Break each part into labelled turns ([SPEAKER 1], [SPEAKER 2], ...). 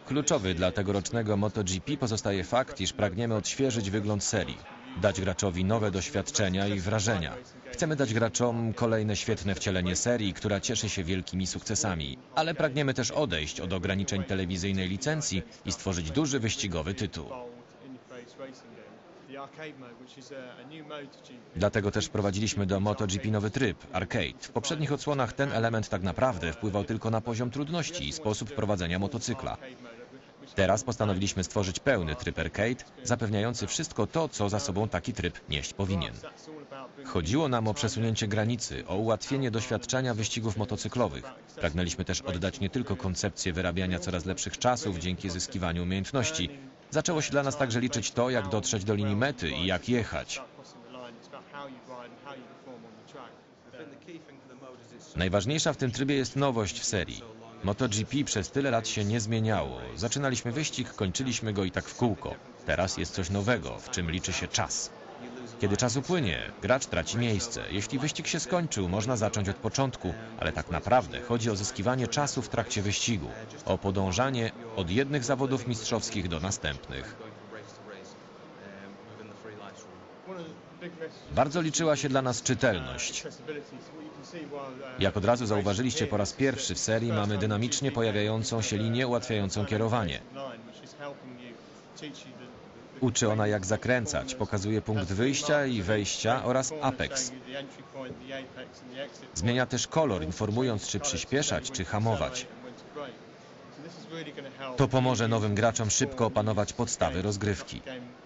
[SPEAKER 1] Kluczowy dla tegorocznego MotoGP pozostaje fakt, iż pragniemy odświeżyć wygląd serii, dać graczowi nowe doświadczenia i wrażenia. Chcemy dać graczom kolejne świetne wcielenie serii, która cieszy się wielkimi sukcesami, ale pragniemy też odejść od ograniczeń telewizyjnej licencji i stworzyć duży wyścigowy tytuł. Dlatego też wprowadziliśmy do MotoGP nowy tryb, Arcade. W poprzednich odsłonach ten element tak naprawdę wpływał tylko na poziom trudności i sposób prowadzenia motocykla. Teraz postanowiliśmy stworzyć pełny tryb Arcade, zapewniający wszystko to, co za sobą taki tryb nieść powinien. Chodziło nam o przesunięcie granicy, o ułatwienie doświadczenia wyścigów motocyklowych. Pragnęliśmy też oddać nie tylko koncepcję wyrabiania coraz lepszych czasów dzięki zyskiwaniu umiejętności. Zaczęło się dla nas także liczyć to, jak dotrzeć do linii mety i jak jechać. Najważniejsza w tym trybie jest nowość w serii. MotoGP przez tyle lat się nie zmieniało. Zaczynaliśmy wyścig, kończyliśmy go i tak w kółko. Teraz jest coś nowego, w czym liczy się czas. Kiedy czas upłynie, gracz traci miejsce. Jeśli wyścig się skończył, można zacząć od początku, ale tak naprawdę chodzi o zyskiwanie czasu w trakcie wyścigu, o podążanie od jednych zawodów mistrzowskich do następnych. Bardzo liczyła się dla nas czytelność. Jak od razu zauważyliście, po raz pierwszy w serii mamy dynamicznie pojawiającą się linię ułatwiającą kierowanie. Uczy ona, jak zakręcać, pokazuje punkt wyjścia i wejścia oraz apex. Zmienia też kolor, informując, czy przyspieszać, czy hamować. To pomoże nowym graczom szybko opanować podstawy rozgrywki.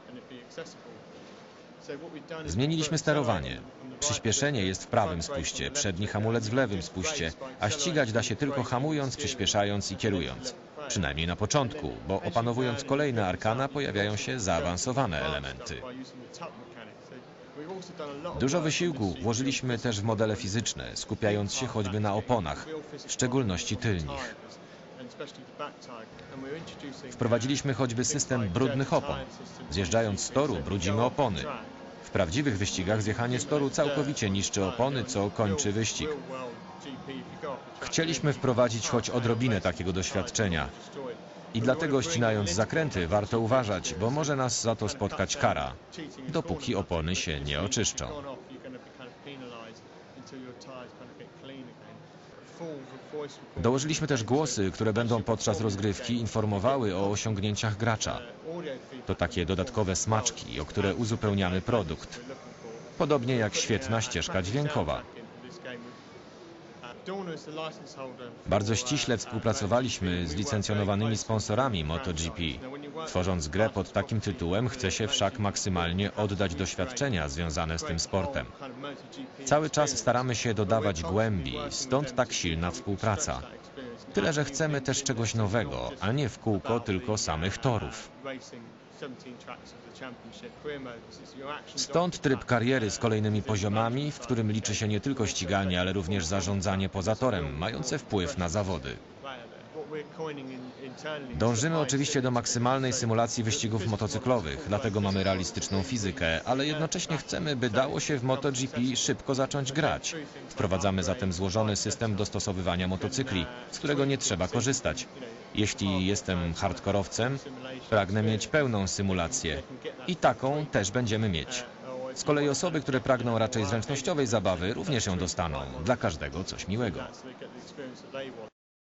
[SPEAKER 1] Zmieniliśmy sterowanie. Przyspieszenie jest w prawym spuście, przedni hamulec w lewym spuście, a ścigać da się tylko hamując, przyspieszając i kierując. Przynajmniej na początku, bo opanowując kolejne arkana pojawiają się zaawansowane elementy. Dużo wysiłku włożyliśmy też w modele fizyczne, skupiając się choćby na oponach, w szczególności tylnych. Wprowadziliśmy choćby system brudnych opon. Zjeżdżając z toru, brudzimy opony. W prawdziwych wyścigach zjechanie z toru całkowicie niszczy opony, co kończy wyścig. Chcieliśmy wprowadzić choć odrobinę takiego doświadczenia. I dlatego, ścinając zakręty, warto uważać, bo może nas za to spotkać kara, dopóki opony się nie oczyszczą. Dołożyliśmy też głosy, które będą podczas rozgrywki informowały o osiągnięciach gracza. To takie dodatkowe smaczki, o które uzupełniamy produkt. Podobnie jak świetna ścieżka dźwiękowa. Bardzo ściśle współpracowaliśmy z licencjonowanymi sponsorami MotoGP. Tworząc grę pod takim tytułem, chce się wszak maksymalnie oddać doświadczenia związane z tym sportem. Cały czas staramy się dodawać głębi, stąd tak silna współpraca. Tyle, że chcemy też czegoś nowego, a nie w kółko tylko samych torów. Stąd tryb kariery z kolejnymi poziomami, w którym liczy się nie tylko ściganie, ale również zarządzanie poza torem, mające wpływ na zawody. Dążymy oczywiście do maksymalnej symulacji wyścigów motocyklowych, dlatego mamy realistyczną fizykę, ale jednocześnie chcemy, by dało się w MotoGP szybko zacząć grać. Wprowadzamy zatem złożony system dostosowywania motocykli, z którego nie trzeba korzystać. Jeśli jestem hardkorowcem, pragnę mieć pełną symulację i taką też będziemy mieć. Z kolei osoby, które pragną raczej zręcznościowej zabawy, również ją dostaną. Dla każdego coś miłego.